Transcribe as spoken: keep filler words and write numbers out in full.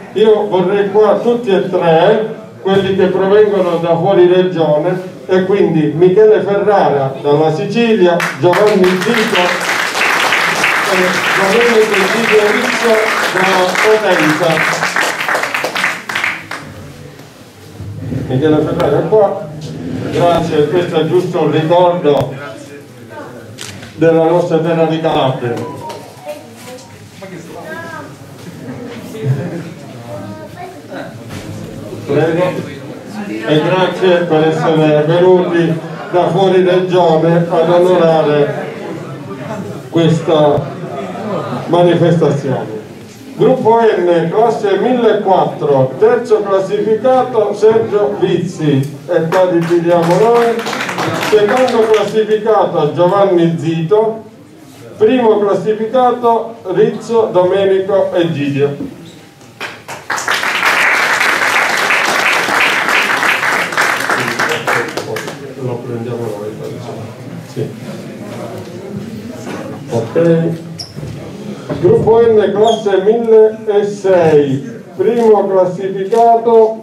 io vorrei qua tutti e tre, quelli che provengono da fuori regione, e quindi Michele Ferrara dalla Sicilia, Giovanni Zito e Giovanni Zito Rizzo da Potenza. Michele Ferrara è qua, grazie, questo è giusto un ricordo della nostra terra di Calabria. Prego. E grazie per essere venuti da fuori regione ad onorare questa manifestazione. Gruppo N, classe millequattrocento, terzo classificato Sergio Vizzi, e qua dividiamo noi. Secondo classificato Giovanni Zito, primo classificato Rizzo, Domenico Egidio. Lo prendiamo noi, sì. Ok. Gruppo N, classe milleseicento, primo classificato